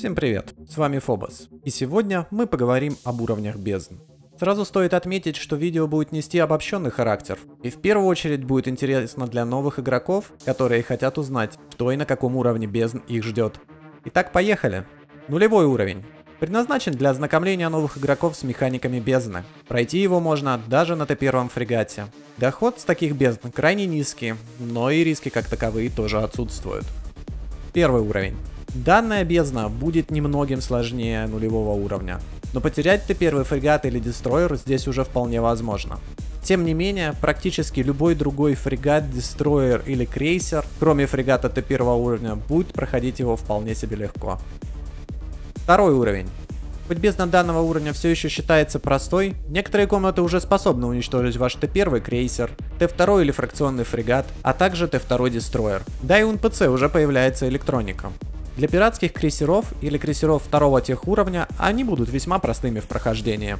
Всем привет, с вами Фобос, и сегодня мы поговорим об уровнях бездн. Сразу стоит отметить, что видео будет нести обобщенный характер, и в первую очередь будет интересно для новых игроков, которые хотят узнать, что и на каком уровне бездн их ждет. Итак, поехали! Нулевой уровень. Предназначен для ознакомления новых игроков с механиками бездны. Пройти его можно даже на Т1 фрегате. Доход с таких бездн крайне низкий, но и риски как таковые тоже отсутствуют. Первый уровень. Данная бездна будет немногим сложнее нулевого уровня, но потерять Т1 фрегат или дестройер здесь уже вполне возможно. Тем не менее, практически любой другой фрегат, дестройер или крейсер, кроме фрегата Т1 уровня, будет проходить его вполне себе легко. Второй уровень. Хоть бездна данного уровня все еще считается простой, некоторые комнаты уже способны уничтожить ваш Т1 крейсер, Т2 или фракционный фрегат, а также Т2 дестройер. Да и у НПЦ уже появляется электроника. Для пиратских крейсеров или крейсеров второго техуровня они будут весьма простыми в прохождении.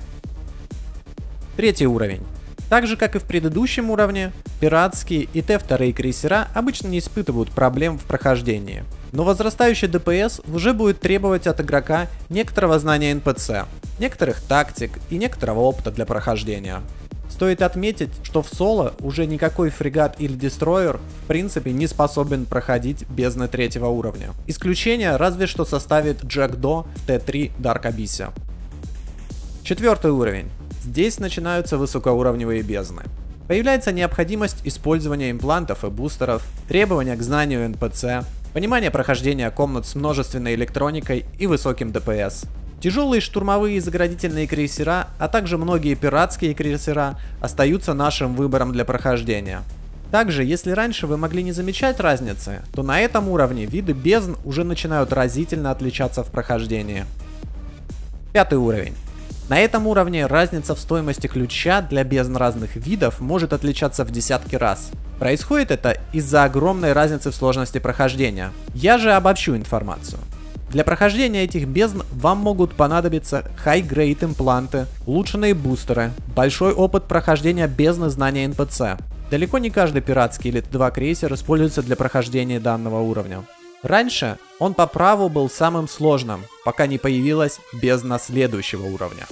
Третий уровень. Так же как и в предыдущем уровне, пиратские и Т2 крейсера обычно не испытывают проблем в прохождении. Но возрастающий ДПС уже будет требовать от игрока некоторого знания НПЦ, некоторых тактик и некоторого опыта для прохождения. Стоит отметить, что в соло уже никакой фрегат или дестройер в принципе не способен проходить бездны третьего уровня. Исключение разве что составит Джек-До в Т3 Dark Abyss. Четвертый уровень. Здесь начинаются высокоуровневые бездны. Появляется необходимость использования имплантов и бустеров, требования к знанию НПЦ, понимание прохождения комнат с множественной электроникой и высоким ДПС. Тяжелые штурмовые и заградительные крейсера, а также многие пиратские крейсера остаются нашим выбором для прохождения. Также, если раньше вы могли не замечать разницы, то на этом уровне виды бездн уже начинают разительно отличаться в прохождении. Пятый уровень. На этом уровне разница в стоимости ключа для бездн разных видов может отличаться в десятки раз. Происходит это из-за огромной разницы в сложности прохождения. Я же обобщу информацию. Для прохождения этих бездн вам могут понадобиться high-grade импланты, улучшенные бустеры, большой опыт прохождения бездны знания НПЦ. Далеко не каждый пиратский или Т2 крейсер используется для прохождения данного уровня. Раньше он по праву был самым сложным, пока не появилась бездна следующего уровня.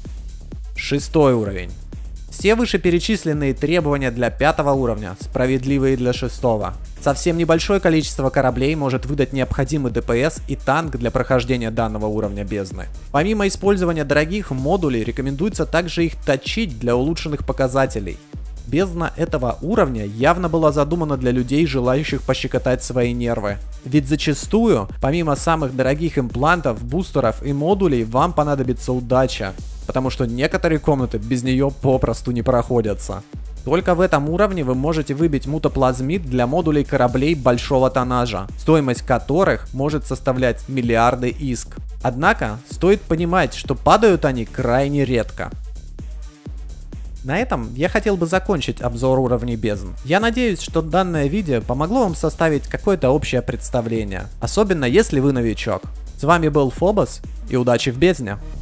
Шестой уровень. Все вышеперечисленные требования для пятого уровня справедливые для шестого. Совсем небольшое количество кораблей может выдать необходимый ДПС и танк для прохождения данного уровня бездны. Помимо использования дорогих модулей, рекомендуется также их точить для улучшенных показателей. Бездна этого уровня явно была задумана для людей, желающих пощекотать свои нервы. Ведь зачастую, помимо самых дорогих имплантов, бустеров и модулей, вам понадобится удача, потому что некоторые комнаты без нее попросту не проходятся. Только в этом уровне вы можете выбить мутоплазмид для модулей кораблей большого тоннажа, стоимость которых может составлять миллиарды иск. Однако, стоит понимать, что падают они крайне редко. На этом я хотел бы закончить обзор уровней бездн. Я надеюсь, что данное видео помогло вам составить какое-то общее представление, особенно если вы новичок. С вами был Фобос и удачи в бездне!